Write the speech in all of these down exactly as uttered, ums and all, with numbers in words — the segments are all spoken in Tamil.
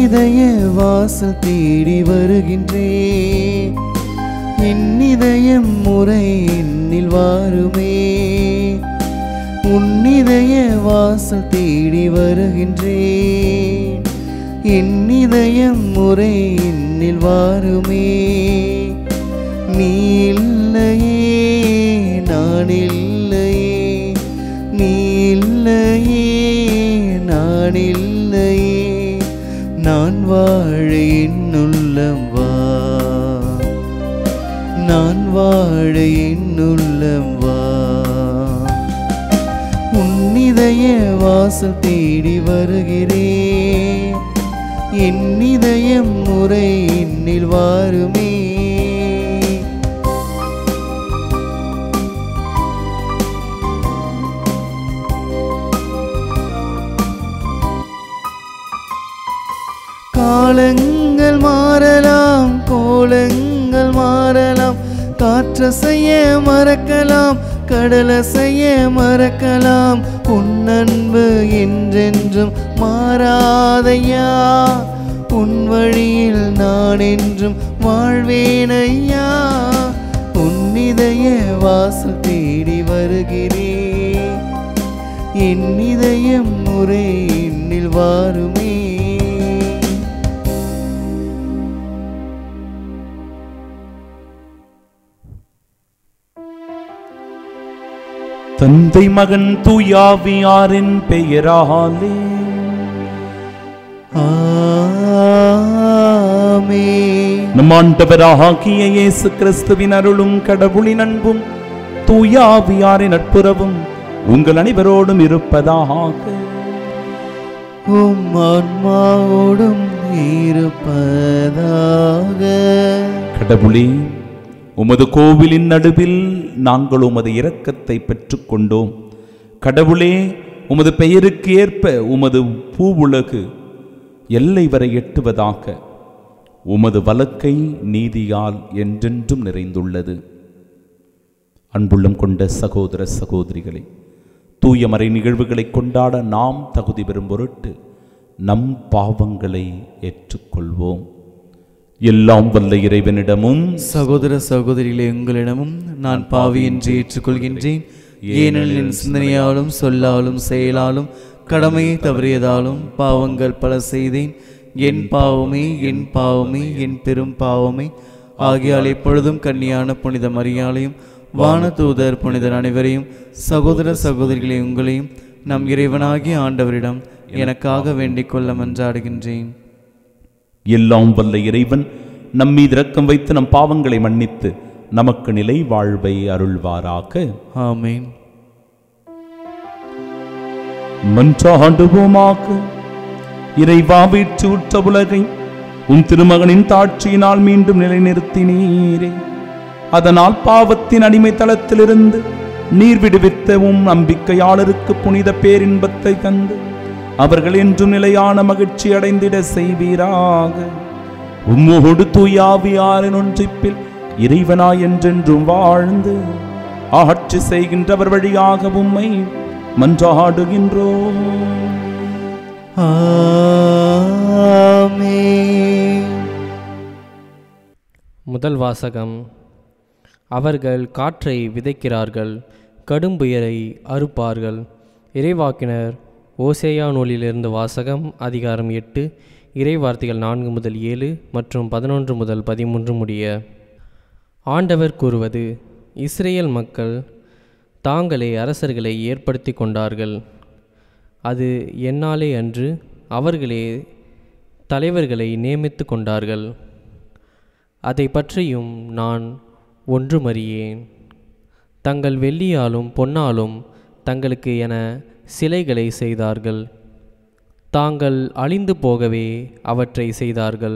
இதய வாசல் தேடி வருகின்றேன். என் இதயம் முறை என்னில் வாருமே. உன் இதய வாசல் தேடி வருகின்றேன். என் இதயம் முறை என்னில் வாருமே. நீ இல்லையே நான் இல்லையே, நீ இல்லையே நான் இல்லையே, நான் வாழ என்னுள்ளம் வா, நான் வாழ என்னுள்ளம் வா. உன் இதய வாசல் தேடி வருகிறேன். என் இதயம் முறை என்னில் வாருமே. காலங்கள் மாறலாம், கோலங்கள் மாறலாம், காற்றசைய மறக்கலாம், கடலசைய மறக்கலாம், உன் அன்பு என்றென்றும் மாறாதையா. உன் வழியில் நான் என்றும் வாழ்வேனையா. உன் இதய வாசல் தேடி வருகிறேன். என் இதயம் முறை என்னில் வாருமே. தந்தை மகன் தூயாவியாரின் பெயராலே ஆமென். நம் ஆண்டவராகிய இயேசு கிறிஸ்துவின் அருளும் கடவுளின் அன்பும் தூயாவியாரின் நட்புறவும் உங்கள் அனைவரோடும் இருப்பதாக. உம் ஆன்மாவோடும் இருப்பதாக. கடவுளே, உமது கோவிலின் நடுவில் நாங்கள் உமது இரக்கத்தை பெற்றுக்கொண்டோம். கடவுளே, உமது பெயருக்கு ஏற்ப உமது பூவுலகு எல்லை வரை எட்டுவதாக. உமது வலக்கை நீதியால் என்றென்றும் நிறைந்துள்ளது. அன்புள்ளம் கொண்ட சகோதர சகோதரிகளை, தூய மறை நிகழ்வுகளை கொண்டாட நாம் தகுதி பெறும் பொருட்டு நம் பாவங்களை ஏற்றுக்கொள்வோம். எல்லாம் வல்ல இறைவனிடமும் சகோதர சகோதரிகளே, உங்களிடமும் நான் பாவி என்று ஏற்றுக்கொள்கின்றேன். ஏனெனில் என் சிந்தனையாலும் சொல்லாலும் செயலாலும் கடமையை தவறியதாலும் பாவங்கள் பல செய்தேன். என் பாவமே என் பாவமே என் பெரும் பாவமே. ஆகியால் எப்பொழுதும் கன்னியான புனித மரியாளையும் வானதூதர் புனிதர் அனைவரையும் சகோதர சகோதரிகளை உங்களையும் நம் இறைவனாகிய ஆண்டவரிடம் எனக்காக வேண்டிக் கொள்ள மன்றாடுகின்றேன். எல்லாம் வல்ல இறைவன் நம் மீது இரக்கம் வைத்து நம் பாவங்களை மன்னித்து நமக்கு நிலை வாழ்வை அருள்வாராக. ஆமென். மன்றாடுவோமாக. இறைவா, வீற்றூற்ற உலகை உன் திருமகனின் தாட்சியினால் மீண்டும் நிலைநிறுத்தினீரே. அதனால் பாவத்தின் அடிமை தளத்திலிருந்து நீர் விடுவித்த உம் நம்பிக்கையாளருக்கு புனித பேரின்பத்தை தந்து அவர்கள் என்றும் நிலையான மகிழ்ச்சி அடைந்திட செய்வீராக. உம்மோடு தூயாவியாரின் ஒன்றிப்பில் இறைவனாய் என்றென்றும் வாழ்ந்து ஆட்சி செய்கின்றவர் வழியாக உம்மை மன்றாடுகின்றோம். ஆமென். முதல் வாசகம். அவர்கள் காற்றை விதைக்கிறார்கள், கடும்புயரை அறுப்பார்கள். இறைவாக்கினர் ஓசேயா நூலிலிருந்து வாசகம். அதிகாரம் எட்டு, இறைவார்த்தைகள் நான்கு முதல் ஏழு மற்றும் பதினொன்று முதல் பதிமூன்று முடிய. ஆண்டவர் கூறுவது: இஸ்ரேல் மக்கள் தாங்களே அரசர்களை ஏற்படுத்தி கொண்டார்கள். அது என்னாலே அன்று, அவர்களே தலைவர்களை நியமித்து கொண்டார்கள். அதை பற்றியும் நான் ஒன்றுமறியேன். தங்கள் வெள்ளியாலும் பொன்னாலும் தங்களுக்கு என சிலைகளை செய்தார்கள். தாங்கள் அழிந்து போகவே அவற்றை செய்தார்கள்.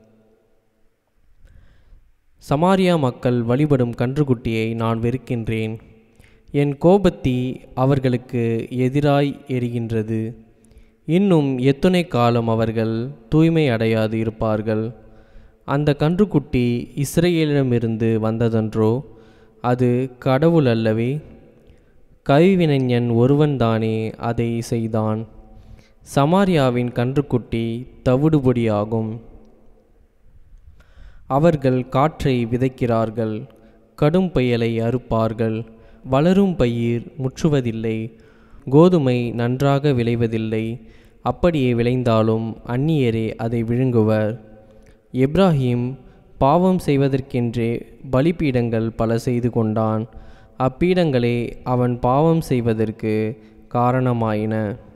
சமாரியா மக்கள் வழிபடும் கன்றுக்குட்டியை நான் வெறுக்கின்றேன். என் கோபத்தீ அவர்களுக்கு எதிராய் எரிகின்றது. இன்னும் எத்துணை காலம் அவர்கள் தூய்மை அடையாது இருப்பார்கள்? அந்த கன்றுக்குட்டி இஸ்ரேலிடமிருந்து வந்ததன்றோ? அது கடவுள் அல்லவே? கைவினைஞன் ஒருவன்தானே அதை செய்தான். சமாரியாவின் கன்றுக்குட்டி தவிடுபொடியாகும். அவர்கள் காற்றை விதைக்கிறார்கள், கடும் பெயலை அறுப்பார்கள். வளரும் பயிர் முற்றுவதில்லை, கோதுமை நன்றாக விளைவதில்லை. அப்படியே விளைந்தாலும் அந்நியரே அதை விழுங்குவர். எப்ராஹிம் பாவம் செய்வதற்கென்றே பலிபீடங்கள் பல செய்து கொண்டான். அப்பீடங்களே அவன் பாவம் செய்வதற்கு காரணமாயின.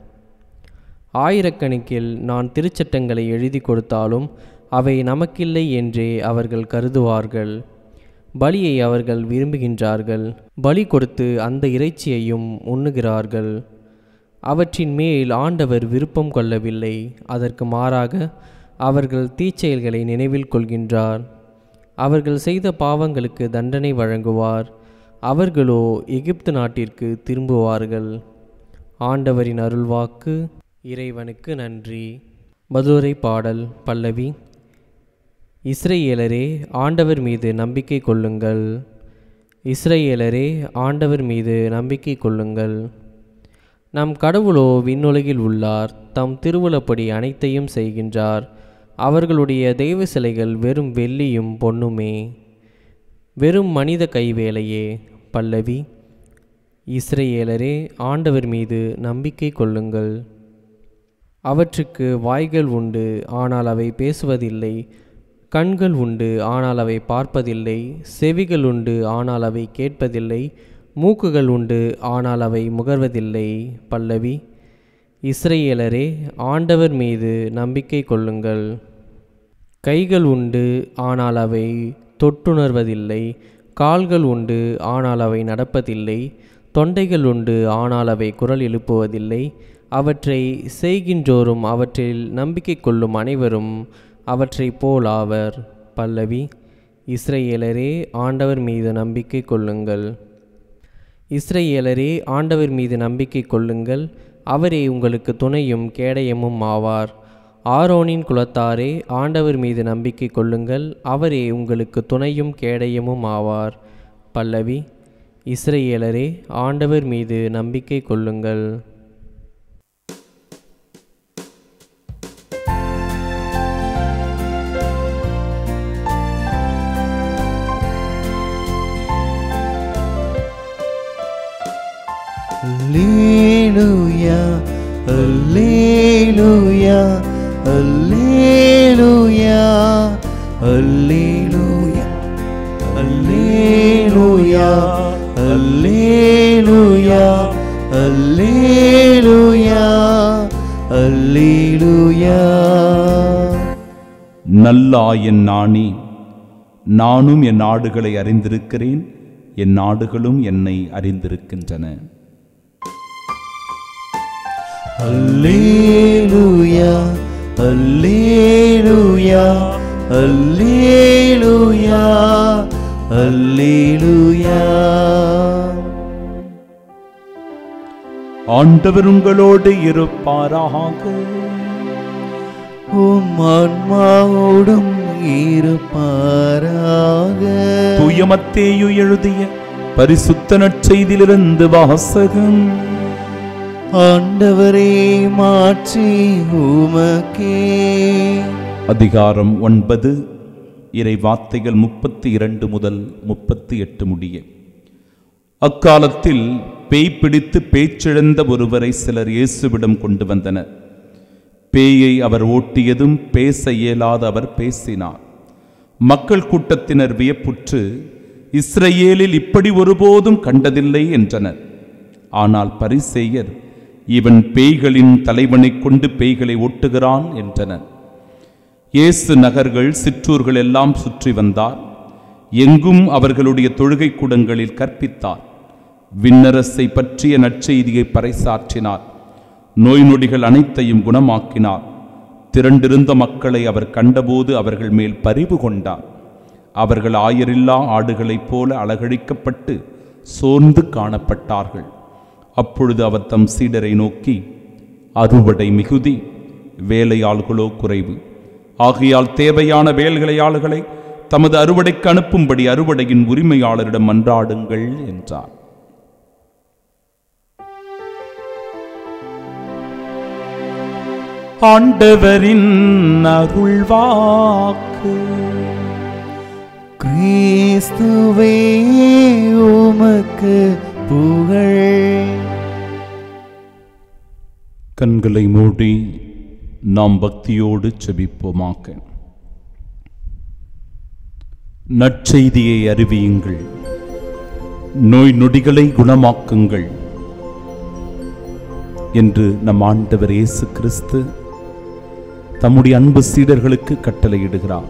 ஆயிரக்கணக்கில் நான் திருச்சட்டங்களை எழுதி கொடுத்தாலும் அவை நமக்கில்லை என்றே அவர்கள் கருதுவார்கள். பலியை அவர்கள் விரும்புகின்றார்கள், பலி கொடுத்து அந்த இறைச்சியையும் உண்ணுகிறார்கள். அவற்றின் மேல் ஆண்டவர் விருப்பம் கொள்ளவில்லை, அதற்கு மாறாக அவர்கள் தீச்செயல்களை நினைவில் கொள்கின்றார். அவர்கள் செய்த பாவங்களுக்கு தண்டனை வழங்குவார், அவர்களோ எகிப்து நாட்டிற்கு திரும்புவார்கள். ஆண்டவரின் அருள்வாக்கு. இறைவனுக்கு நன்றி. மதுரை பாடல் பல்லவி. இஸ்ரேலரே, ஆண்டவர் மீது நம்பிக்கை கொள்ளுங்கள். இஸ்ரேலரே, ஆண்டவர் மீது நம்பிக்கை கொள்ளுங்கள். நம் கடவுளோ விண்ணுலகில் உள்ளார், தம் திருவுளப்படி அனைத்தையும் செய்கின்றார். அவர்களுடைய தெய்வ சிலைகள் வெறும் வெள்ளியும் பொன்னுமே, வெறும் மனித கைவேலையே. பல்லவி. இஸ்ரேலரே, ஆண்டவர் மீது நம்பிக்கை கொள்ளுங்கள். அவற்றுக்கு வாய்கள் உண்டு, ஆனால் அவை பேசுவதில்லை. கண்கள் உண்டு, ஆனால் அவை பார்ப்பதில்லை. செவிகள் உண்டு, ஆனால் அவை கேட்பதில்லை. மூக்குகள் உண்டு, ஆனால் அவை முகர்வதில்லை. பல்லவி. இஸ்ரேலரே, ஆண்டவர் மீது நம்பிக்கை கொள்ளுங்கள். கைகள் உண்டு, ஆனால் அவை தொட்டுணர்வதில்லை. கால்கள் உண்டு, ஆனால் அவை நடப்பதில்லை. தொண்டைகள் உண்டு, ஆனால் அவை குரல் எழுப்புவதில்லை. அவற்றை செய்கின்றோரும் அவற்றில் நம்பிக்கை கொள்ளும் அனைவரும் அவற்றை போல் ஆவர். பல்லவி. இஸ்ரேலரே, ஆண்டவர் மீது நம்பிக்கை கொள்ளுங்கள். இஸ்ரேலரே, ஆண்டவர் மீது நம்பிக்கை கொள்ளுங்கள். அவரே உங்களுக்கு துணையும் கேடயமும் ஆவார். ஆரோனின் குலத்தாரே, ஆண்டவர் மீது நம்பிக்கை கொள்ளுங்கள். அவரே உங்களுக்கு துணையும் கேடயமும் ஆவார். பல்லவி. இஸ்ரேலரே, ஆண்டவர் மீது நம்பிக்கை கொள்ளுங்கள். Alleluia, Alleluia, Alleluia, Alleluia, Alleluia, Alleluia, Alleluia, Alleluia. நல்லாயன் நானே, நானும் என் நாடுகளை அறிந்திருக்கிறேன், என் நாடுகளும் என்னை அறிந்திருக்கின்றன. Alleluia, Alleluia, Alleluia, Alleluia. ஆண்டவர் உங்களோடு இருப்பாராக. உம் ஆன்மாவோடும் இருப்பாராக. தூய மத்தேயு எழுதிய பரிசுத்த நற்செய்தியிலிருந்து வாசகம். ஆண்டவரே, மாற்றி உமக்கே. அதிகாரம் ஒன்பது. இறை வார்த்தைகள் முப்பத்தி இரண்டு முதல் முப்பத்தி எட்டு முடிய. அக்காலத்தில் பேய் பிடித்து பேச்சிழந்த ஒருவரை சிலர் இயேசுவிடம் கொண்டு வந்தனர். பேயை அவர் ஓட்டியதும் பேச இயலாத அவர் பேசினார். மக்கள் கூட்டத்தினர் வியப்புற்று, இஸ்ரேலில் இப்படி ஒருபோதும் கண்டதில்லை என்றனர். ஆனால் பரிசேயர், இவன் பேய்களின் தலைவனை கொண்டு பேய்களை ஓட்டுகிறான் என்றனர். இயேசு நகர்கள் சிற்றூர்கள் எல்லாம் சுற்றி வந்தார். எங்கும் அவர்களுடைய தொழுகை கூடங்களில் கற்பித்தார். விண்ணரசை பற்றிய நற்செய்தியை பறைசாற்றினார். நோய் நொடிகள் அனைத்தையும் குணமாக்கினார். திரண்டிருந்த மக்களை அவர் கண்டபோது அவர்கள் மேல் பரிவு கொண்டார். அவர்கள் ஆயரில்லா ஆடுகளைப் போல அலகழிக்கப்பட்டு சோர்ந்து காணப்பட்டார்கள். அப்பொழுது அவர் தம் சீடரை நோக்கி, அறுவடை மிகுதி, வேலையாள்களோ குறைவு. ஆகையால் தேவையான வேலையாள்களை தமது அறுவடைக்கு அனுப்பும்படி அறுவடையின் உரிமையாளரிடம் மன்றாடுங்கள் என்றார். ஆண்டவரின் அருள்வாக்கு. கிறிஸ்துவே உமக்கு புகழ். கண்களை மூடி நாம் பக்தியோடு செபிப்போமாக. நற்செய்தியை அறிவியுங்கள், நோய் நொடிகளை குணமாக்குங்கள் என்று நம் ஆண்டவர் இயேசு கிறிஸ்து தம்முடைய அன்பு சீடர்களுக்கு கட்டளையிடுகிறார்.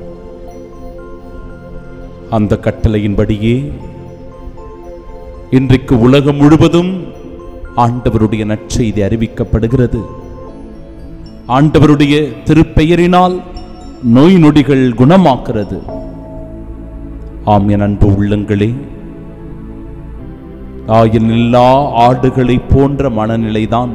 அந்த கட்டளையின்படியே இன்றைக்கு உலகம் முழுவதும் ஆண்டவருடைய நற்செய்தி அறிவிக்கப்படுகிறது. ஆண்டவருடைய திருப்பெயரினால் நோய் நொடிகள் குணமாக்கிறது. ஆம் என் அன்பு உள்ளங்களே, ஆயில் இல்லா ஆடுகளை போன்ற மனநிலைதான்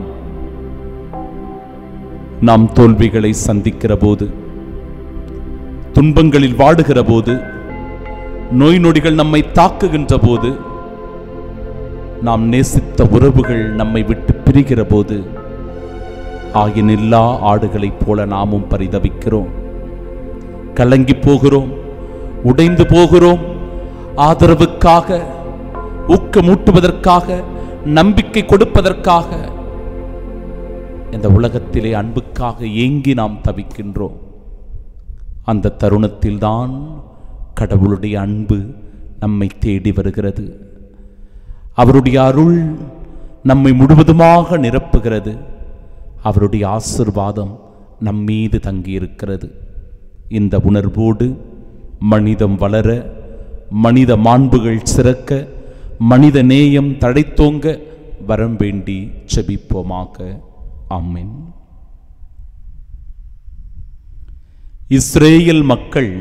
நாம் தோல்விகளை சந்திக்கிற போது, துன்பங்களில் வாடுகிற போது, நோய் நொடிகள் நம்மை தாக்குகின்ற போது, நாம் நேசித்த உறவுகள் நம்மை விட்டு பிரிகிற போது, ஆயினில்லா ஆடுகளைப் போல நாமும் பரிதவிக்கிறோம், கலங்கி போகிறோம், உடைந்து போகிறோம். ஆதரவுக்காக, ஊக்கமூட்டுவதற்காக, நம்பிக்கை கொடுப்பதற்காக, இந்த உலகத்திலே அன்புக்காக ஏங்கி நாம் தவிக்கின்றோம். அந்த தருணத்தில்தான் கடவுளுடைய அன்பு நம்மை தேடி வருகிறது. அவருடைய அருள் நம்மை முழுவதுமாக நிரப்புகிறது. அவருடைய ஆசீர்வாதம் நம் மீது தங்கியிருக்கிறது. இந்த உணர்வோடு மனிதம் வளர, மனித மாண்புகள் சிறக்க, மனித நேயம் தழைத்தோங்க வரம் வேண்டி செபிப்போமாக. ஆமென். இஸ்ரேல் மக்கள்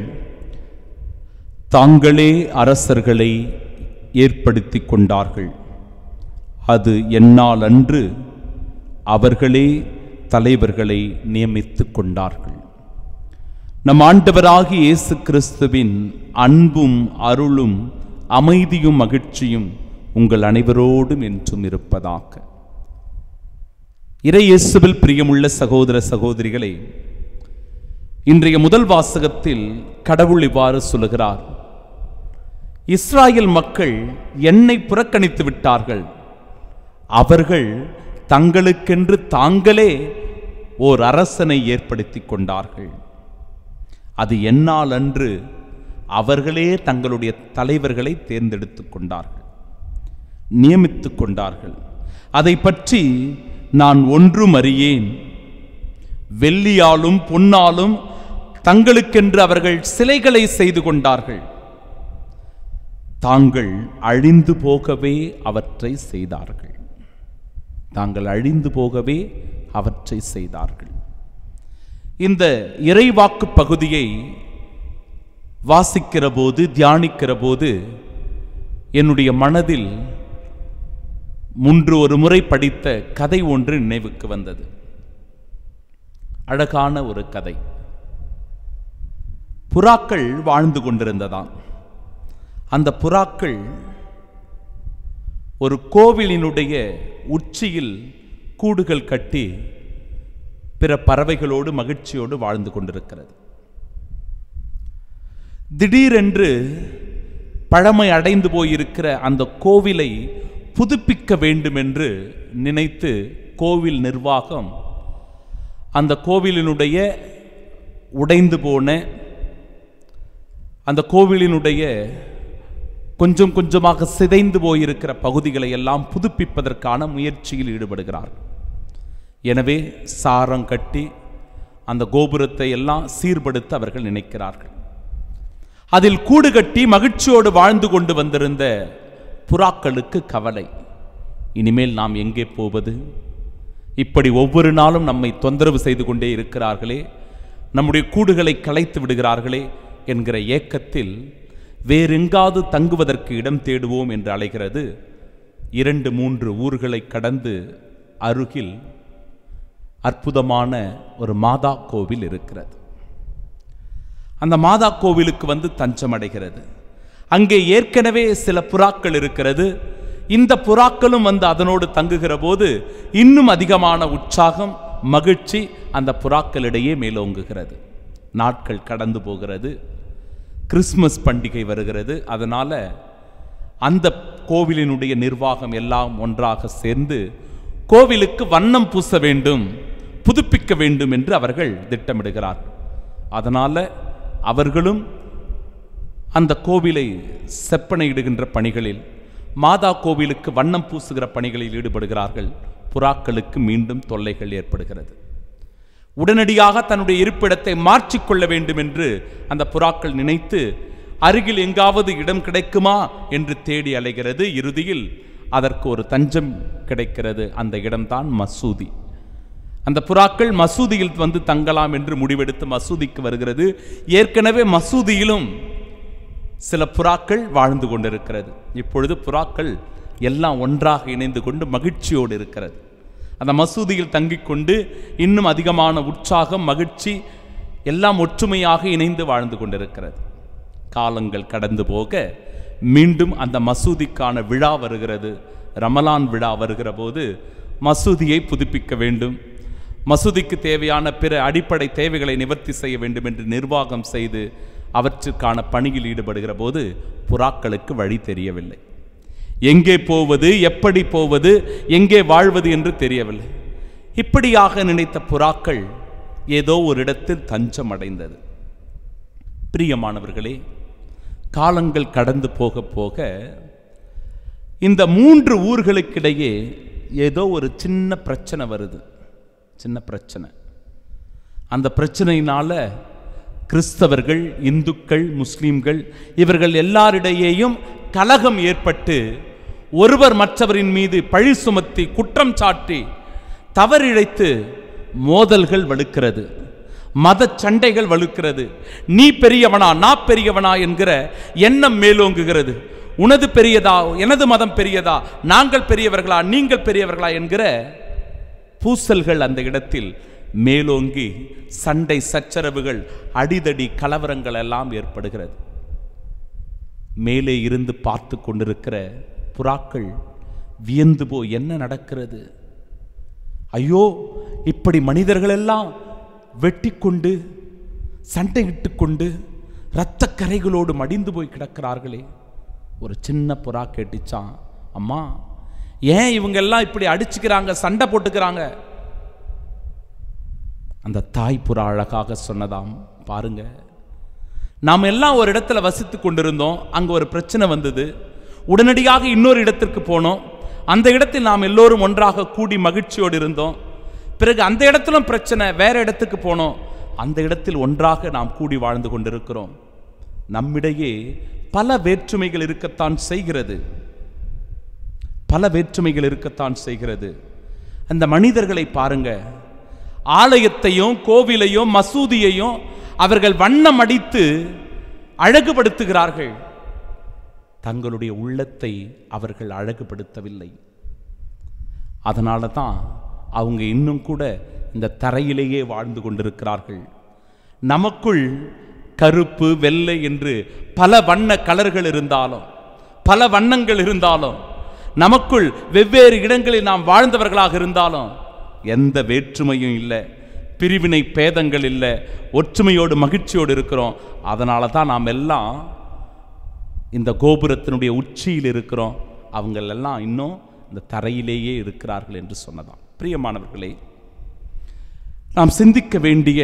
தாங்களே அரசர்களை ஏற்படுத்தி கொண்டார்கள். அது என்னால் அன்று அவர்களே தலைவர்களை நியமித்துக் கொண்டார்கள். நம் ஆண்டவராகிய இயேசு கிறிஸ்துவின் அன்பும் அருளும் அமைதியும் மகிழ்ச்சியும் உங்கள் அனைவரோடும் என்றும் இருப்பதாக. இறை இயேசுவில் பிரியமுள்ள சகோதர சகோதரிகளே, இன்றைய முதல் வாசகத்தில் கடவுள் இவ்வாறு சொல்லுகிறார்: இஸ்ராயேல் மக்கள் என்னை புறக்கணித்து விட்டார்கள். அவர்கள் தங்களுக்கென்று தாங்களே ஓர் அரசனை ஏற்படுத்தி கொண்டார்கள். அது என்னால் அன்று அவர்களே தங்களுடைய தலைவர்களை தேர்ந்தெடுத்துக் கொண்டார்கள், நியமித்துக் கொண்டார்கள். அதை பற்றி நான் ஒன்றும் அறியேன். வெள்ளியாலும் பொன்னாலும் தங்களுக்கென்று அவர்கள் சிலைகளை செய்து கொண்டார்கள். தாங்கள் அழிந்து போகவே அவற்றை செய்தார்கள். தாங்கள் அழிந்து போகவே அவற்றை செய்தார்கள். இந்த இறைவாக்கு பகுதியை வாசிக்கிற போது, தியானிக்கிற போது என்னுடைய மனதில் முன்று ஒரு முறை படித்த கதை ஒன்று நினைவுக்கு வந்தது. அழகான ஒரு கதை. புறாக்கள் வாழ்ந்து கொண்டிருந்ததாம். அந்த புறாக்கள் ஒரு கோவிலினுடைய உச்சியில் கூடுகள் கட்டி பிற பறவைகளோடு மகிழ்ச்சியோடு வாழ்ந்து கொண்டிருக்கிறது. திடீரென்று பழமை அடைந்து போயிருக்கிற அந்த கோவிலை புதுப்பிக்க வேண்டும் என்று நினைத்து கோவில் நிர்வாகம் அந்த கோவிலினுடைய உடைந்து போன அந்த கோவிலினுடைய கொஞ்சம் கொஞ்சமாக சிதைந்து போயிருக்கிற பகுதிகளை எல்லாம் புதுப்பிப்பதற்கான முயற்சியில் ஈடுபடுகிறார். எனவே சாரம் கட்டி அந்த கோபுரத்தை எல்லாம் சீர்படுத்த அவர்கள் நினைக்கிறார்கள். அதில் கூடு கட்டி மகிழ்ச்சியோடு வாழ்ந்து கொண்டு வந்திருந்த புறாக்களுக்கு கவலை. இனிமேல் நாம் எங்கே போவது? இப்படி ஒவ்வொரு நாளும் நம்மை தொந்தரவு செய்து கொண்டே இருக்கிறார்களே, நம்முடைய கூடுகளை கலைத்து விடுகிறார்களே என்கிற ஏக்கத்தில் வேறெங்காவது தங்குவதற்கு இடம் தேடுவோம் என்று அலைகிறது. இரண்டு மூன்று ஊர்களை கடந்து அருகில் அற்புதமான ஒரு மாதா கோவில் இருக்கிறது. அந்த மாதா கோவிலுக்கு வந்து தஞ்சம் அடைகிறது. அங்கே ஏற்கனவே சில புறாக்கள் இருக்கிறது. இந்த புறாக்களும் வந்து அதனோடு தங்குகிற போது இன்னும் அதிகமான உற்சாகம், மகிழ்ச்சி அந்த புறாக்களிடையே மேலோங்குகிறது. நாட்கள் கடந்து போகிறது. கிறிஸ்மஸ் பண்டிகை வருகிறது. அதனால் அந்த கோவிலினுடைய நிர்வாகம் எல்லாம் ஒன்றாக சேர்ந்து கோவிலுக்கு வண்ணம் பூச வேண்டும், புதுப்பிக்க வேண்டும் என்று அவர்கள் திட்டமிடுகிறார். அதனால் அவர்களும் அந்த கோவிலை செப்பனையிடுகின்ற பணிகளில், மாதா கோவிலுக்கு வண்ணம் பூசுகிற பணிகளில் ஈடுபடுகிறார்கள். புறாக்களுக்கு மீண்டும் தொல்லைகள் ஏற்படுகிறது. உடனடியாக தன்னுடைய இருப்பிடத்தை மாற்றிக்கொள்ள வேண்டும் என்று அந்த புறாக்கள் நினைத்து அருகில் எங்காவது இடம் கிடைக்குமா என்று தேடி அலைகிறது. இறுதியில் அதற்கு ஒரு தஞ்சம் கிடைக்கிறது. அந்த இடம்தான் மசூதி. அந்த புறாக்கள் மசூதியில் வந்து தங்கலாம் என்று முடிவெடுத்து மசூதிக்கு வருகிறது. ஏற்கனவே மசூதியிலும் சில புறாக்கள் வாழ்ந்து கொண்டிருக்கிறது. இப்பொழுது புறாக்கள் எல்லாம் ஒன்றாக இணைந்து கொண்டு மகிழ்ச்சியோடு இருக்கிறது. அந்த மசூதியில் தங்கிக் கொண்டு இன்னும் அதிகமான உற்சாகம், மகிழ்ச்சி எல்லாம் ஒற்றுமையாக இணைந்து வாழ்ந்து கொண்டிருக்கிறது. காலங்கள் கடந்து போக மீண்டும் அந்த மசூதிக்கான விழா வருகிறது. ரமலான் விழா வருகிற போது மசூதியை புதுப்பிக்க வேண்டும், மசூதிக்கு தேவையான பிற அடிப்படை தேவைகளை நிவர்த்தி செய்ய வேண்டும் என்று நிர்வாகம் செய்து அவற்றுக்கான பணியில் ஈடுபடுகிற போது புறாக்களுக்கு வழி தெரியவில்லை. எங்கே போவது, எப்படி போவது, எங்கே வாழ்வது என்று தெரியவில்லை. இப்படியாக நினைத்த புறாக்கள் ஏதோ ஒரு இடத்தில் தஞ்சம் அடைந்தது. பிரியமானவர்களே, காலங்கள் கடந்து போக போக இந்த மூன்று ஊர்களுக்கிடையே ஏதோ ஒரு சின்ன பிரச்சனை வருது. சின்ன பிரச்சனை. அந்த பிரச்சனையினால கிறிஸ்தவர்கள், இந்துக்கள், முஸ்லிம்கள் இவர்கள் எல்லாரிடையேயும் கலகம் ஏற்பட்டு ஒருவர் மற்றவரின் மீது பழி சுமத்தி குற்றம் சாட்டி தவறிழைத்து மோதல்கள் வலுக்கிறது, மத சண்டைகள் வலுக்கிறது. நீ பெரியவனா, நான் பெரியவனா என்கிற எண்ணம் மேலோங்குகிறது. உனது பெரியதா, எனது மதம் பெரியதா, நாங்கள் பெரியவர்களா, நீங்கள் பெரியவர்களா என்கிற பூசல்கள் அந்த இடத்தில் மேலோங்கி சண்டை சச்சரவுகள், அடிதடி, கலவரங்கள் எல்லாம் ஏற்படுகிறது. மேலே இருந்து பார்த்து கொண்டிருக்கிற புறாக்கள் வியந்து போய் என்ன நடக்கிறது, ஐயோ இப்படி மனிதர்கள் எல்லாம் வெட்டி கொண்டு சண்டையிட்டு கொண்டு இரத்த கரைகளோடு மடிந்து போய் கிடக்கிறார்களே. ஒரு சின்ன புறா கேட்டுச்சான், அம்மா ஏன் இவங்க எல்லாம் இப்படி அடிச்சுக்கிறாங்க, சண்டை போட்டுக்கிறாங்க? அந்த தாய் புறா அழகாக சொன்னதாம், பாருங்க, நாம் எல்லாம் ஒரு இடத்துல வசித்து கொண்டிருந்தோம், அங்கே ஒரு பிரச்சனை வந்தது, உடனடியாக இன்னொரு இடத்திற்கு போனோம், அந்த இடத்தில் நாம் எல்லோரும் ஒன்றாக கூடி மகிழ்ச்சியோடு இருந்தோம். பிறகு அந்த இடத்திலும் பிரச்சனை, வேற இடத்துக்கு போனோம், அந்த இடத்தில் ஒன்றாக நாம் கூடி வாழ்ந்து கொண்டிருக்கிறோம். நம்மிடையே பல வேற்றுமைகள் இருக்கத்தான் செய்கிறது, பல வேற்றுமைகள் இருக்கத்தான் செய்கிறது. அந்த மனிதர்களை பாருங்க, ஆலயத்தையும் கோவிலையும் மசூதியையும் அவர்கள் வண்ணம் அடித்து அழகுபடுத்துகிறார்கள், தங்களுடைய உள்ளத்தை அவர்கள் அழகுபடுத்தவில்லை. அதனால தான் அவங்க இன்னும் கூட இந்த தரையிலேயே வாழ்ந்து கொண்டிருக்கிறார்கள். நமக்குள் கருப்பு, வெள்ளை என்று பல வண்ண கலர்கள் இருந்தாலும், பல வண்ணங்கள் இருந்தாலும், நமக்குள் வெவ்வேறு இடங்களில் நாம் வாழ்ந்தவர்களாக இருந்தாலும் எந்த வேற்றுமையும் இல்லை, பிரிவினை பேதங்கள் இல்லை, ஒற்றுமையோடு மகிழ்ச்சியோடு இருக்கிறோம். அதனால தான் நாம் எல்லாம் இந்த கோபுரத்தினுடைய உச்சியில் இருக்கிறோம், அவங்களெல்லாம் இன்னும் இந்த தரையிலேயே இருக்கிறார்கள் என்று சொன்னதாம். பிரியமானவர்களே, நாம் சிந்திக்க வேண்டிய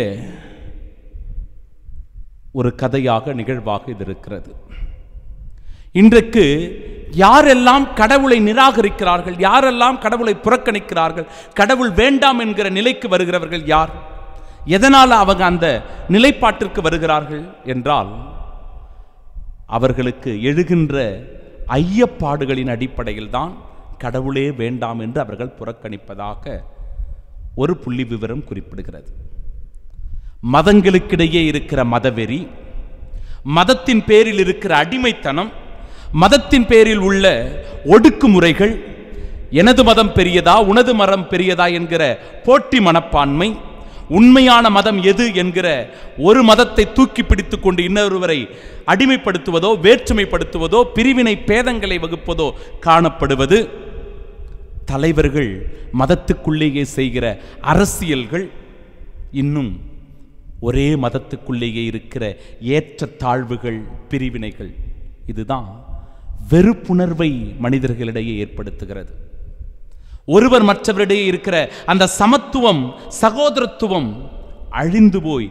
ஒரு கதையாக, நிகழ்வாக இது இருக்கிறது. இன்றைக்கு யாரெல்லாம் கடவுளை நிராகரிக்கிறார்கள், யாரெல்லாம் கடவுளை புறக்கணிக்கிறார்கள், கடவுள் வேண்டாம் என்கிற நிலைக்கு வருகிறவர்கள் யார்? எதனால் அவங்க அந்த நிலைப்பாட்டிற்கு வருகிறார்கள் என்றால், அவர்களுக்கு எழுகின்ற ஐயப்பாடுகளின் அடிப்படையில் தான் கடவுளே வேண்டாம் என்று அவர்கள் புறக்கணிப்பதாக ஒரு புள்ளி விவரம் குறிப்பிடுகிறது. மதங்களுக்கிடையே இருக்கிற மதவெறி, மதத்தின் பேரில் இருக்கிற அடிமைத்தனம், மதத்தின் பேரில் உள்ள ஒடுக்குமுறைகள், எனது மதம் பெரியதா உனது மதம் பெரியதா என்கிற போட்டி மனப்பான்மை, உண்மையான மதம் எது என்கிற ஒரு மதத்தை தூக்கி பிடித்துக் கொண்டு இன்னொருவரை அடிமைப்படுத்துவதோ, வேற்றுமைப்படுத்துவதோ, பிரிவினை பேதங்களை வகுப்பதோ காணப்படுவது, தலைவர்கள் மதத்துக்குள்ளேயே செய்கிற அரசியல்கள், இன்னும் ஒரே மதத்துக்குள்ளேயே இருக்கிற ஏற்ற தாழ்வுகள், பிரிவினைகள், இதுதான் வெறுப்புணர்வை மனிதர்களிடையே ஏற்படுத்துகிறது. ஒருவர் மற்றவரிடையே இருக்கிற அந்த சமத்துவம், சகோதரத்துவம் அழிந்து போய்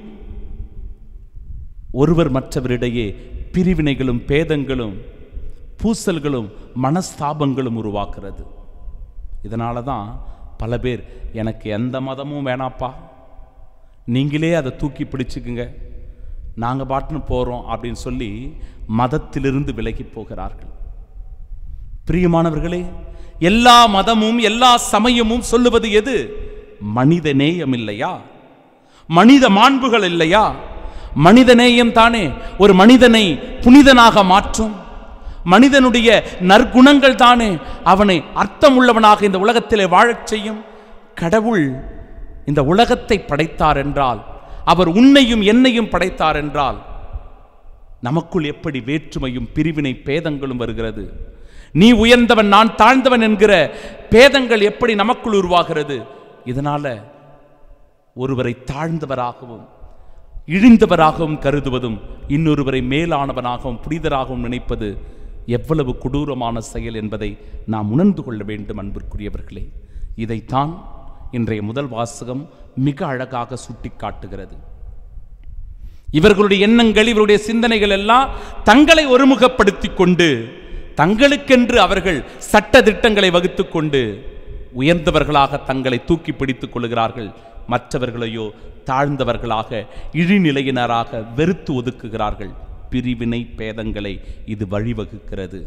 ஒருவர் மற்றவரிடையே பிரிவினைகளும் பேதங்களும் பூசல்களும் மனஸ்தாபங்களும் உருவாக்குறது. இதனால தான் பல பேர் எனக்கு எந்த மதமும் வேணாப்பா, நீங்களே அதை தூக்கி பிடிச்சுக்குங்க, நாங்கள் பாட்டுன்னு போகிறோம் அப்படின்னு சொல்லி மதத்திலிருந்து விலகி போகிறார்கள். பிரியமானவர்களே, எல்லா மதமும் எல்லா சமயமும் சொல்லுவது எது? மனித நேயம் இல்லையா? மனித மாண்புகள் இல்லையா? மனித நேயம் தானே ஒரு மனிதனை புனிதனாக மாற்றும். மனிதனுடைய நற்குணங்கள் தானே அவனை அர்த்தம் உள்ளவனாக இந்த உலகத்திலே வாழச் செய்யும். கடவுள் இந்த உலகத்தை படைத்தார் என்றால், அவர் உன்னையும் என்னையும் படைத்தார் என்றால், நமக்குள் எப்படி வேற்றுமையும் பிரிவினை பேதங்களும் வருகிறது? நீ உயர்ந்தவன் நான் தாழ்ந்தவன் என்கிற பேதங்கள் எப்படி நமக்குள் உருவாகிறது? இதனால ஒருவரை தாழ்ந்தவராகவும் இழிந்தவராகவும் கருதுவதும் இன்னொருவரை மேலானவனாகவும் புனிதராகவும் நினைப்பது எவ்வளவு கொடூரமான செயல் என்பதை நாம் உணர்ந்து கொள்ள வேண்டும். அன்பிற்குரியவர்களே, இதைத்தான் இன்றைய முதல் வாசகம் மிக அழகாக சுட்டி காட்டுகிறது. இவர்களுடைய எண்ணங்கள், இவருடைய சிந்தனைகள் எல்லாம் தங்களை ஒருமுகப்படுத்தி கொண்டு, தங்களுக்கென்று அவர்கள் சட்ட திட்டங்களை வகுத்து கொண்டு உயர்ந்தவர்களாக தங்களை தூக்கி பிடித்துக் கொள்கிறார்கள். மற்றவர்களையோ தாழ்ந்தவர்களாக இழிநிலையினராக வெறுத்து ஒதுக்குகிறார்கள். பிரிவினை பேதங்களை இது வழிவகுக்கிறது.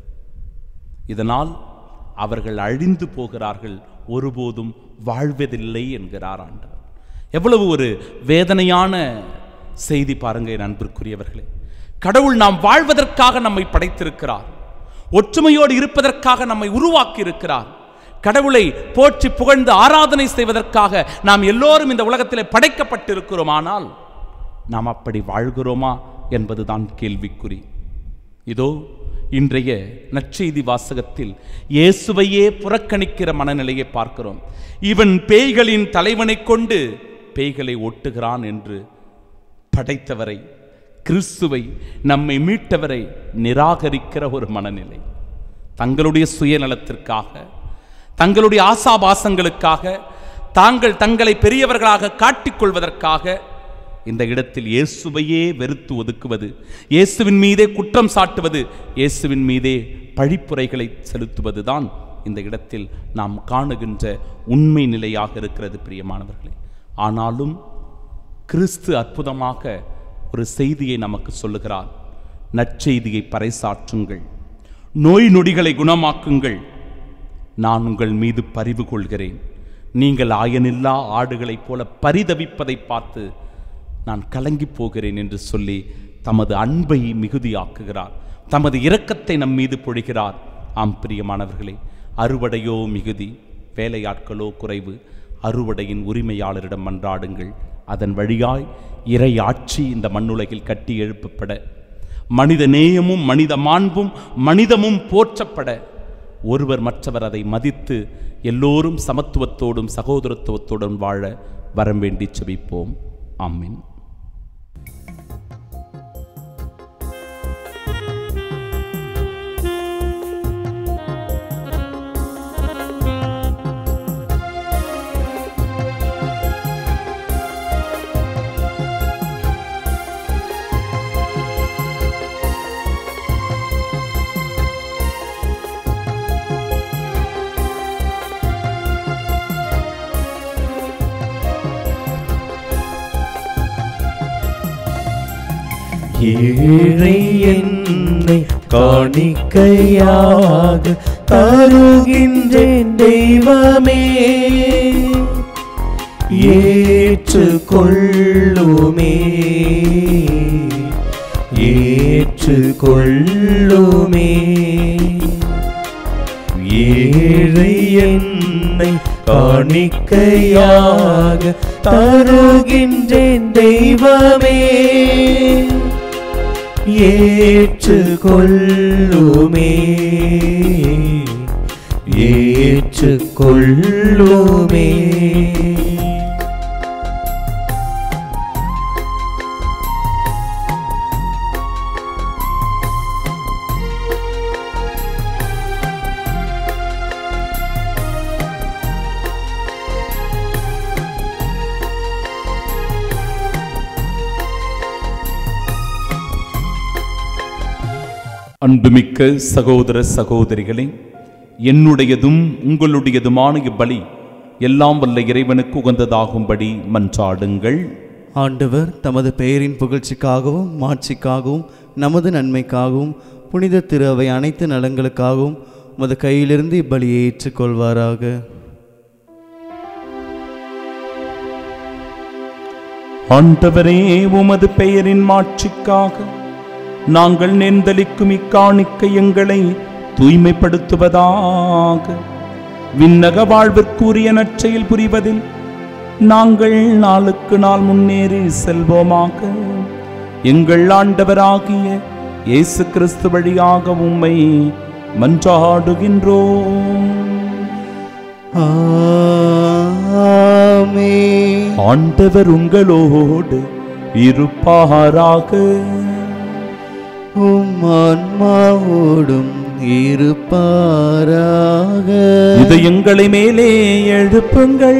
இதனால் அவர்கள் அழிந்து போகிறார்கள், ஒருபோதும் வாழ்வதில்லை என்கிறார் ஆண்டவர். எவ்வளவு ஒரு வேதனையான செய்தி பாருங்க என் அன்பிற்குரியவர்களே. கடவுள் நாம் வாழ்வதற்காக நம்மை படைத்திருக்கிறார், ஒற்றுமையோடு இருப்பதற்காக நம்மை உருவாக்கி இருக்கிறார். கடவுளை போற்றி புகழ்ந்து ஆராதனை செய்வதற்காக நாம் எல்லோரும் இந்த உலகத்திலே படைக்கப்பட்டிருக்கிறோம். ஆனால் நாம் அப்படி வாழ்கிறோமா என்பதுதான் கேள்விக்குறி. இதோ இன்றைய நற்செய்தி வாசகத்தில் இயேசுவையே புறக்கணிக்கிற மனநிலையை பார்க்கிறோம். இவன் பேய்களின் தலைவனை கொண்டு பேய்களை ஒட்டுகிறான் என்று படைத்தவரை, கிறிஸ்துவை, நம்மை மீட்டவரை நிராகரிக்கிற ஒரு மனநிலை. தங்களுடைய சுயநலத்திற்காக, தங்களுடைய ஆசாபாசங்களுக்காக, தாங்கள் தங்களை பெரியவர்களாக காட்டிக்கொள்வதற்காக இந்த இடத்தில் இயேசுவையே வெறுத்து ஒதுக்குவது, இயேசுவின் மீதே குற்றம் சாட்டுவது, இயேசுவின் மீதே பழிப்புரைகளை செலுத்துவது தான் இந்த இடத்தில் நாம் காணுகின்ற உண்மை நிலையாக இருக்கிறது பிரியமானவர்களே. ஆனாலும் கிறிஸ்து அற்புதமாக ஒரு செய்தியை நமக்கு சொல்லுகிறார். நற்செய்தியை பறைசாற்றுங்கள், நோய் நொடிகளை குணமாக்குங்கள், நான் உங்கள் மீது பரிவு கொள்கிறேன். நீங்கள் ஆயனில்லா ஆடுகளைப் போல பரிதவிப்பதை பார்த்து நான் கலங்கி போகிறேன் என்று சொல்லி தமது அன்பை மிகுதியாக்குகிறார், தமது இரக்கத்தை நம் மீது பொழிகிறார். ஆம் பிரியமானவர்களே, அறுவடையோ மிகுதி, வேலையாட்களோ குறைவு. அறுவடையின் உரிமையாளரிடம் மன்றாடுங்கள். அதன் வழியாய் இறை ஆட்சி இந்த மண்ணுலகில் கட்டி எழுப்பப்பட, மனித நேயமும் மனித மாண்பும் மனிதமும் போற்றப்பட, ஒருவர் மற்றவர் அதை மதித்து எல்லோரும் சமத்துவத்தோடும் சகோதரத்துவத்தோடும் வாழ வரம் வேண்டி செபிப்போம். ஆமென். ஏழை என்னை காணிக்கையாக தருகின்றேன் தெய்வமே, ஏற்றுக்கொள்ளுமே ஏற்றுக்கொள்ளுமே. ஏழை என்னை காணிக்கையாக தருகின்றேன் தெய்வமே, ஏற்றுக்கொள்ளுமே ஏற்றுக்கொள்ளுமே. ஏற்றுக்கொள்ளுமே. அன்புமிக்க சகோதர சகோதரிகளே, என்னுடையதும் உங்களுடையதுமான இப்பலி எல்லாம் வல்ல இறைவனுக்கு உகந்ததாகும்படி மன்றாடுங்கள். ஆண்டவர் தமது பெயரின் புகழ்ச்சிக்காகவும் மாட்சிக்காகவும் நமது நன்மைக்காகவும் புனித திரு அவை அனைத்து நலங்களுக்காகவும் உமது கையிலிருந்து இப்பலியை ஏற்றுக்கொள்வாராக. ஆண்டவரே, உமது பெயரின் மாட்சிக்காக நாங்கள் நேர்ந்தளிக்கும் இக்காணிக்கை எங்களை தூய்மைப்படுத்துவதாக. விண்ணக வாழ்விற்குரிய நற்செயல் புரிவதில் நாங்கள் நாளுக்கு நாள் முன்னேறி செல்வோமாக. எங்கள் ஆண்டவராகிய இயேசு கிறிஸ்து வழியாக உம்மை மன்றாடுகின்றோம். ஆமென். ஆண்டவர் உங்களோடு இருப்பாராக. உம் ஆன்மாவோடும் இருப்பாராக. இதயங்களை மேலே எழுப்புங்கள்.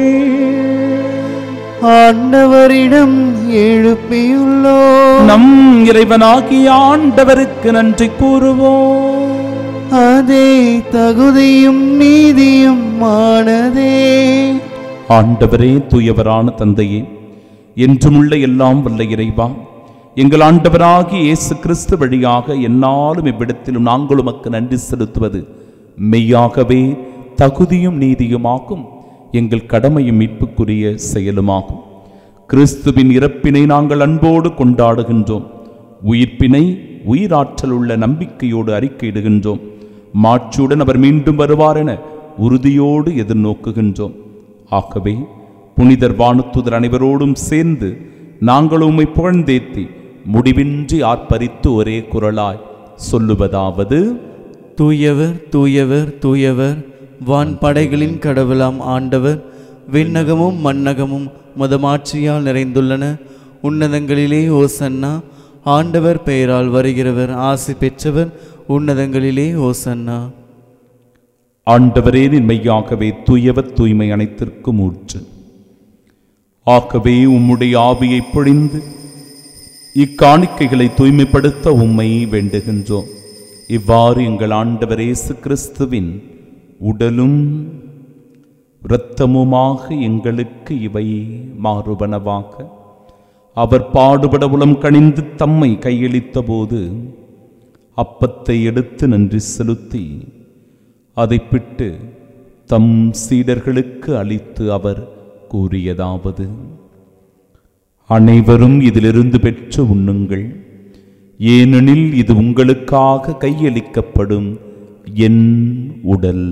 ஆண்டவரிடம் எழுப்பியுள்ளோம். நம் இறைவனாகிய ஆண்டவருக்கு நன்றி கூறுவோம். அதே தகுதியும் நீதியும் ஆனதே. ஆண்டவரே, தூயவரான தந்தையே, என்றுமுள்ள எல்லாம் வல்ல இறைவா, எங்கள் ஆண்டவராகிய இயேசு கிறிஸ்து வழியாக எந்நாளும் இவ்விடத்திலும் நாங்கள் உமக்கு நன்றி செலுத்துவது மெய்யாகவே தகுதியும் நீதியுமாகும், எங்கள் கடமையும் மீட்புக்குரிய செயலுமாகும். கிறிஸ்துவின் இறப்பினை நாங்கள் அன்போடு கொண்டாடுகின்றோம். உயிர்ப்பினை உயிராற்றல் உள்ள நம்பிக்கையோடு அறிக்கையிடுகின்றோம். மாட்சியுடன் அவர் மீண்டும் வருவார் என உறுதியோடு எதிர்நோக்குகின்றோம். ஆகவே புனிதர் வானுத்துதர் அனைவரோடும் சேர்ந்து நாங்கள் உம்மை புகழ்ந்தேத்தி முடிவின்றி ஆர்ப்பரித்து ஒரே குரலாய் சொல்லுவதாவது: தூயவர் தூயவர் தூயவர், வான் படைகளின் கடவுளாம் ஆண்டவர். விண்ணகமும் மண்ணகமும் மதமாட்சியால் நிறைந்துள்ளன. உன்னதங்களிலே ஓசன்னா. ஆண்டவர் பெயரால் வருகிறவர் ஆசி பெற்றவர். உன்னதங்களிலே ஓசன்னா. ஆண்டவரே, மெய்யாகவே தூயவர், தூய்மை அனைத்திற்கும் ஊற்று. ஆகவே உம்முடைய ஆவியை பொழிந்து இக்காணிக்கைகளை தூய்மைப்படுத்த உம்மை வேண்டுகின்றோம். இவ்வாறு எங்கள் ஆண்டவர் இயேசு கிறிஸ்துவின் உடலும் இரத்தமுமாக எங்களுக்கு இவை மாறுபனவாக. அவர் பாடுபட உளம் கனிந்து தம்மை கையளித்த போது அப்பத்தை எடுத்து நன்றி செலுத்தி அதை பிட்டு தம் சீடர்களுக்கு அளித்து அவர் கூறியதாவது: அனைவரும் இதிலிருந்து பெற்று உண்ணுங்கள், ஏனெனில் இது உங்களுக்காக கையளிக்கப்படும் என் உடல்.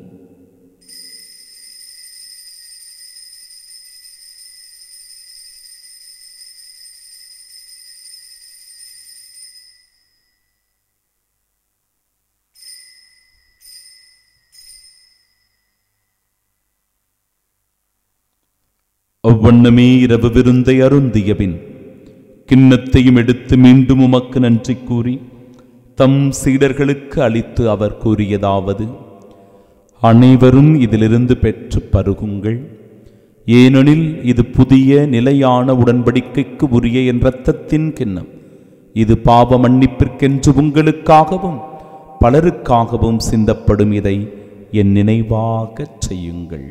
அவ்வண்ணமே இரவு விருந்தை அருந்தியபின் கிண்ணத்தையும் எடுத்து மீண்டும் உமக்கு நன்றி கூறி தம் சீடர்களுக்கு அளித்து அவர் கூறியதாவது: அனைவரும் இதிலிருந்து பெற்று பருகுங்கள், ஏனெனில் இது புதிய நிலையான உடன்படிக்கைக்கு உரிய என் இரத்தத்தின் கிண்ணம். இது பாவ மன்னிப்பிற்கென்று உங்களுக்காகவும் பலருக்காகவும் சிந்தப்படும். இதை என் நினைவாகச் செய்யுங்கள்.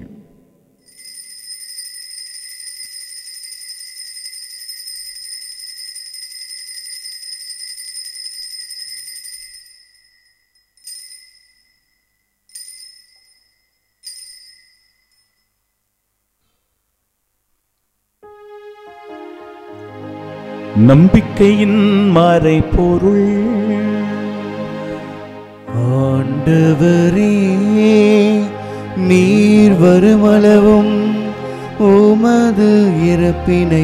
நம்பிக்கையின் மறைபொருள். ஆண்டவரே, நீர் வருமளவும் உமது இறப்பினை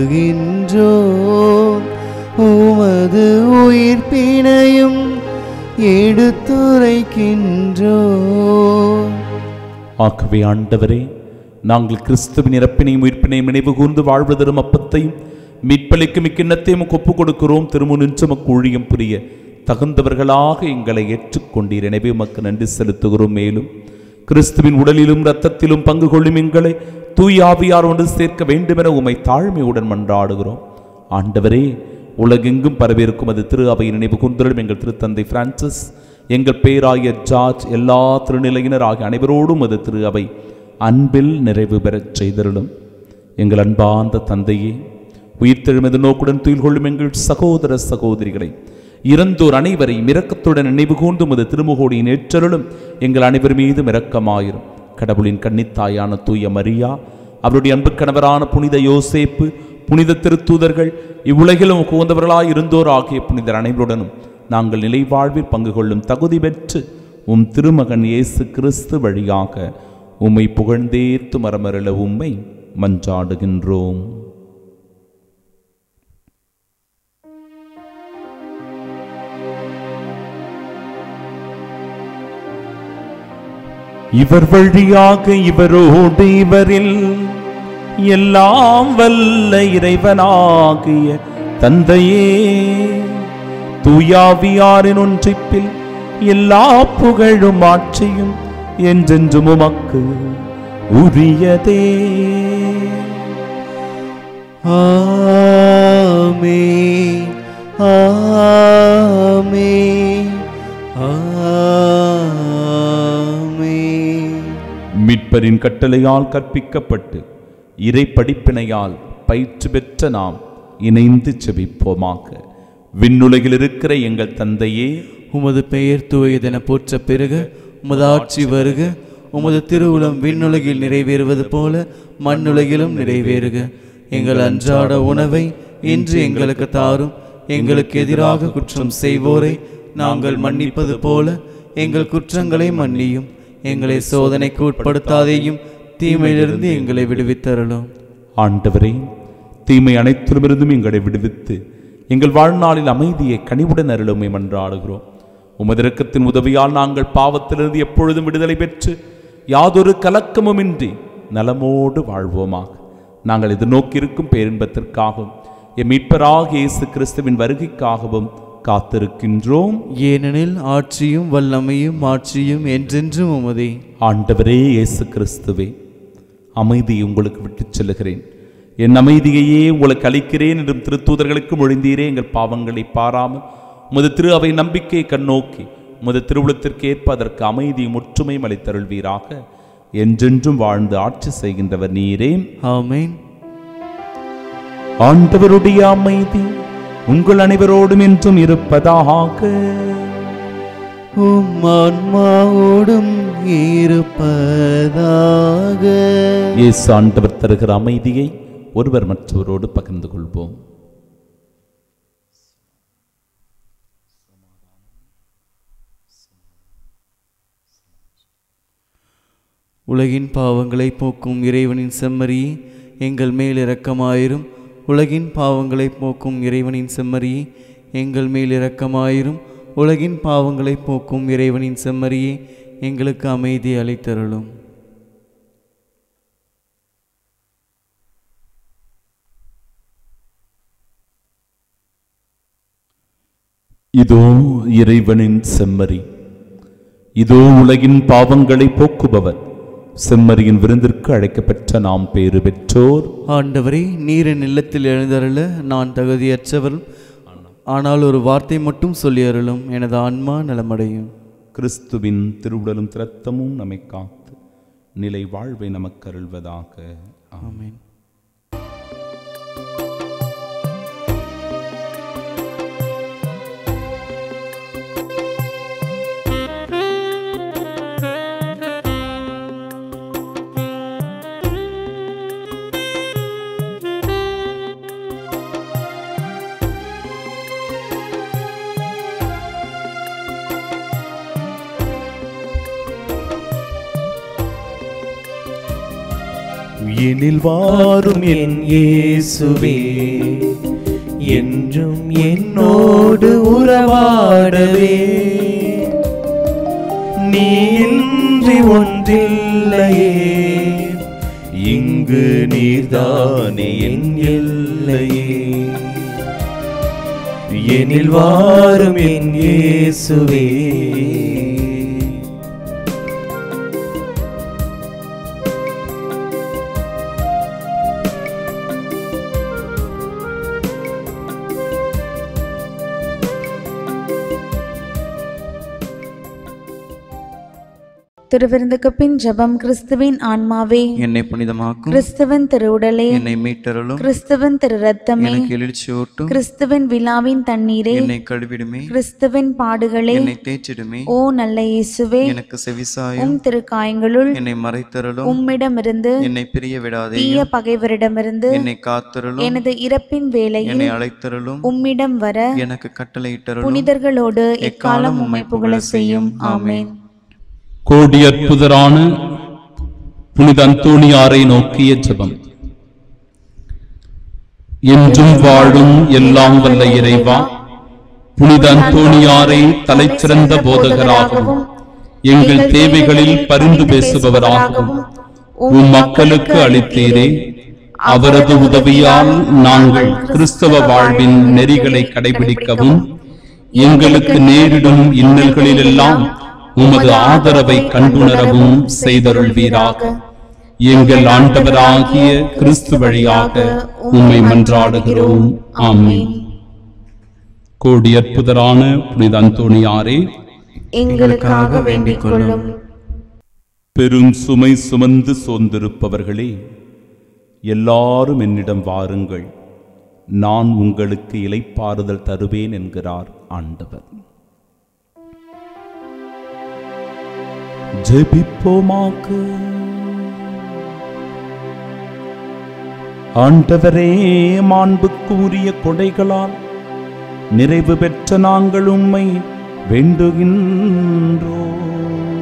அறிக்கையிடுகின்றோம். உமது உயிர்ப்பினையும் எடுத்துரைக்கின்றோம். ஆகவே ஆண்டவரே, நாங்கள் கிறிஸ்துவின் இறப்பினையும் உயிர்ப்பினையும் நினைவு கூர்ந்து வாழ்வு தரும் அப்பத்தையும் மீட்பளிக்கும் இக்கிண்ணத்தையும் ஒப்புக் கொடுக்கிறோம். திருமுனின்று உமக்கு ஊழியம் புரிய தகுந்தவர்களாக எங்களை ஏற்றுக்கொண்டீர். எனவே உமக்கு நன்றி செலுத்துகிறோம். மேலும் கிறிஸ்துவின் உடலிலும் இரத்தத்திலும் பங்கு கொள்ளும் எங்களை தூய் ஆவியார் ஒன்று சேர்க்க வேண்டுமென உமை தாழ்மையுடன் மன்றாடுகிறோம். ஆண்டவரே, உலகெங்கும் பரவியிருக்கும் அது திரு அவையின் நினைவு கூர்ந்தலும் எங்கள் திருத்தந்தை பிரான்சிஸ், எங்கள் பேராயர் ஜார்ஜ், எல்லா திருநிலையினர் ஆகிய அனைவரோடும் அது திரு அவை அன்பில் நிறைவு பெறச் செய்தருளும். எங்கள் அன்பார்ந்த தந்தையே, உயிர்த்தெழுமது நோக்குடன் துயில் கொள்ளும் எங்கள் சகோதர சகோதரிகளை, இறந்தோர் அனைவரையும் இரக்கத்துடன் நினைவு கூர்ந்து உமது திருமுகோடியின் ஏற்றருளும். எங்கள் அனைவர் மீதும் இரக்கமாயிரும். கடவுளின் கன்னித்தாயான தூய மரியா, அவருடைய அன்பு கணவரான புனித யோசேப்பு, புனித திருத்தூதர்கள், இவ்வுலகிலும் உகந்தவர்களாய் இருந்தோர் ஆகிய புனிதர் அனைவருடனும் நாங்கள் நிலை வாழ்வில் பங்கு கொள்ளும் தகுதி பெற்று உம் திருமகன் இயேசு கிறிஸ்து வழியாக உம்மை புகழ்ந்தேத்து மரமருள உம்மை மன்றாடுகின்றோம். இவர் வழியாக இவரோடு இவரில் எல்லாம் வல்ல இறைவனாகிய தந்தையே, தூயாவியாரின் ஒன்றிப்பில் எல்லா புகழும் ஆட்சியும் என்றென்றும் உமக்கு உரியதே. ஆமென், ஆமென், ஆமென். மீட்பரின் கட்டளையால் கற்பிக்கப்பட்டு இறை படிப்பினையால் பயிற்சி பெற்ற நாம் இணைந்து செபிப்போமாக. விண்ணுலகில் இருக்கிற எங்கள் தந்தையே, உமது பெயர் தூயதென போற்ற பெருக, உமது ஆட்சி வருக, உமது திருவுளம் விண்ணுலகில் நிறைவேறுவது போல மண்ணுலகிலும் நிறைவேறுக. எங்கள் அன்றாட உணவை இன்று எங்களுக்கு தாரும். எங்களுக்கு எதிராக குற்றம் செய்வோரை நாங்கள் மன்னிப்பது போல எங்கள் குற்றங்களை மன்னியும். எங்களை சோதனைக்கு உட்படுத்தாதேயும், தீமையிலிருந்து எங்களை விடுவித்தருளும். ஆண்டவரே, தீமை அனைத்திலுமிருந்தும் எங்களை விடுவித்து எங்கள் வாழ்நாளில் அமைதியை கனிவுடன் அருளுமை மன்றாடுகிறோம். உமது இரக்கத்தின் உதவியால் நாங்கள் பாவத்திலிருந்து எப்பொழுதும் விடுதலை பெற்று யாதொரு கலக்கமுமின்றி நலமோடு வாழ்வோமாக. நாங்கள் எதிர்நோக்கியிருக்கும் பேரின்பத்திற்காகவும் எம் மீட்பராகிய இயேசு கிறிஸ்துவின் வருகைக்காகவும் காத்திருக்கின்றோம். ஏனெனில் ஆட்சியும் வல்லமையும் ஆட்சியும் என்றென்றும் உமதே. ஆண்டவரே இயேசு கிறிஸ்துவே, அமைதியை உங்களுக்கு விட்டுச் செல்லுகிறேன், என் அமைதியையே உங்களுக்கு அளிக்கிறேன் என்றும் திருத்தூதர்களுக்கு மொழிந்தீரே. எங்கள் பாவங்களை பாராமல் உமது திரு அவை நம்பிக்கையை கண்ணோக்கி உமது திருவுளத்திற்கு ஏற்ப அதற்கு அமைதியும் ஒற்றுமையும் அளித்தருள்வீராக. என்றென்றும் வாழ்ந்து ஆட்சி செய்கின்றவர் நீரே. ஆமென். ஆண்டவருடைய அமைதி உங்கள் அனைவரோடும் என்றும் இருப்பதாக. உம் ஆன்மாவோடும் இருப்பதாக. இயேசு ஆண்டவர் தருகிற அமைதியை ஒருவர் மற்றவரோடு பகிர்ந்து கொள்வோம். உலகின் பாவங்களை போக்கும் இறைவனின் செம்மறியே, எங்கள் மேல் இரக்கமாயிரும். உலகின் பாவங்களை போக்கும் இறைவனின் செம்மறியே, எங்கள் மேல் இரக்கமாயிரும். உலகின் பாவங்களை போக்கும் இறைவனின் செம்மறியே, எங்களுக்கு அமைதி அளித்தருளும். இதோ இறைவனின் செம்மறி, இதோ உலகின் பாவங்களை போக்குபவர். செம்மறியின் விருந்திற்கு அழைக்கப்பெற்ற நாம் பேறு பெற்றோர். ஆண்டவரே, நீரின் இல்லத்தில் எழுந்தருள நான் தகுதியற்றவர், ஆனால் ஒரு வார்த்தை மட்டும் சொல்லி அருளும், எனது ஆன்மா நலமடையும். கிறிஸ்துவின் திருவுடலும் இரத்தமும் நம்மை காத்து நிலை வாழ்வை நமக்கு அருள்வதாக. ஆமென். எனில் வாரும் என் இயேசுவே, என்றும் என்னோடு உறவாடவே நீ இன்றி ஒன்றில்லையே, இங்கு நீர்தானே என் எல்லையே. எனில் வாரும் என் இயேசுவே, திருவிருந்துக்கு பின் ஜெபம். கிறிஸ்துவின் ஆன்மாவே என்னை புனிதமாக்கும். கிறிஸ்துவின் திருவுடலே என்னை மீட்டருளும். கிறிஸ்துவின் திரு ரத்தமே எனக்கு எழுச்சியூட்டும். கிறிஸ்துவின் விழாவின் தண்ணீரே என்னை கழுவிடுமே. கிறிஸ்துவின் பாடுகளே என்னை தேய்ச்சிடுமே. ஓ நல்ல இயேசுவே, எனக்கு செவிசாயும். உம் திருக்காயங்களுள் என்னை மறைத்தருளும். உம்மிடமிருந்து என்னை பிரிய விடாதே. தீய பகைவரிடமிருந்து என்னை காத்தருளும். எனது இறப்பின் வேளையில் என்னை அழைத்தருளும். உம்மிடம் வர எனக்கு கட்டளையிட்டருளும். புனிதர்களோடு எக்காலம் உம்மை புகழ செய்யும். ஆமென். கோடி அற்புதரான புனித அந்தோணியாரை நோக்கிய ஜெபம். என்றும் வாழும் எல்லாம் வல்ல இறைவா, புனித அந்தோணியாரை தலைச்சிறந்த போதகராகவும் எங்கள் தேவைகளில் பரிந்து பேசுபவராகவும் உம் மக்களுக்கு அளித்தீரே. அவரது உதவியால் நாங்கள் கிறிஸ்தவ வாழ்வின் நெறிகளை கடைபிடிக்கவும் எங்களுக்கு நேரிடும் இன்னல்களிலெல்லாம் உமது ஆதரவை கண்டுணரவும் செய்தருள்வீராக. எங்கள் ஆண்டவராகிய கிறிஸ்து வழியாக உம்மை மன்றாடுகிறோம். ஆமென். கோடி அற்புதரான புனித அந்தோணியாரே, எங்களுக்காக வேண்டிக் கொள்ளும். பெரும் சுமை சுமந்து சோர்ந்திருப்பவர்களே, எல்லாரும் என்னிடம் வாருங்கள், நான் உங்களுக்கு இளைப்பாறுதல் தருவேன் என்கிறார் ஆண்டவர். ஜெபிப்போமாக. ஆண்டவரே, மாண்புக்கு உரிய கொடைகளால் நிறைவு பெற்ற நாங்கள் உம்மை வேண்டுகின்றோம்.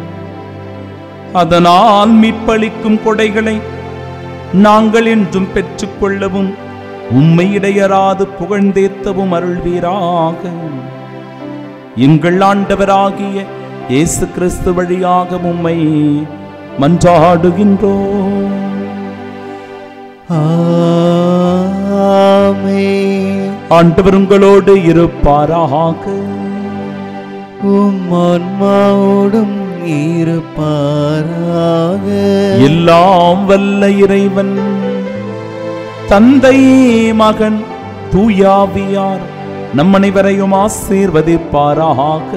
அதனால் மீட்பளிக்கும் கொடைகளை நாங்கள் என்றும் பெற்றுக்கொள்ளவும் உம்மை இடையராது புகழ்ந்தேத்தவும் அருள்வீராக. எங்கள் ஆண்டவராகிய இயேசு கிறிஸ்து வழியாக உம்மை மன்றாடுகின்றோம். ஆமென். ஆண்டவர் உங்களோடு இருப்பாராக. உம் ஆன்மாவோடும் இருப்பாராக. எல்லாம் வல்ல இறைவன் தந்தை, மகன், தூயாவியார் நம் அனைவரையும் ஆசீர்வதிப்பாராக.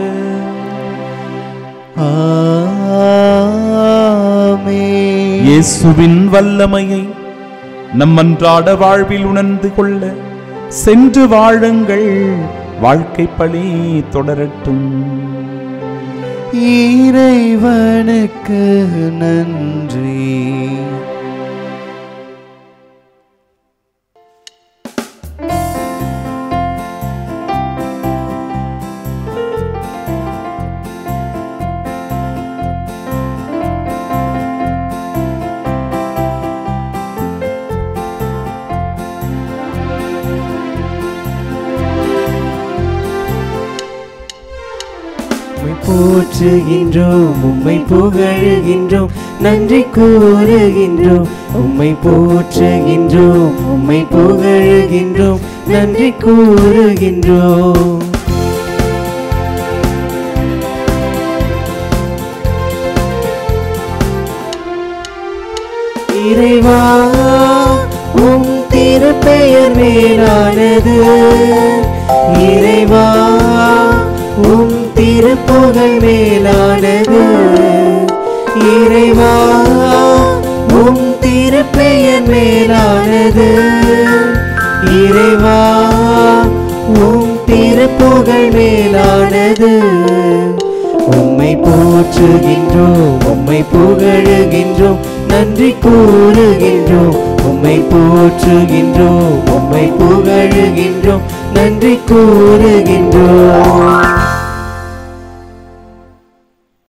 ஆமென். இயேசுவின் வல்லமையை நம் அன்றாட வாழ்வில் உணர்ந்து கொள்ள சென்று வாழுங்கள். வாழ்க்கை பழி தொடரட்டும். இறைவனுக்கு நன்றி. போற்றுகின்றோம், உம்மை புகழுகின்றோம், நன்றி கூறுகின்றோம். உம்மை போற்றுகின்றோம், உம்மை புகழுகின்றோம், நன்றி கூறுகின்றோம். இறைவா, உம் திருப்பெயர் மேலானது. இறைவா, உம் திருப்புகழ் மேலானது. இறைவா, உம் திருப்பெயர் மேலானது. இறைவா, உம் திருப்புகழ் மேலானது. உம்மை போற்றுகின்றோம், உம்மை புகழுகின்றோம், நன்றி கூறுகின்றோம். உம்மை போற்றுகின்றோம், உம்மை புகழுகின்றோம், நன்றி கூறுகின்றோம்.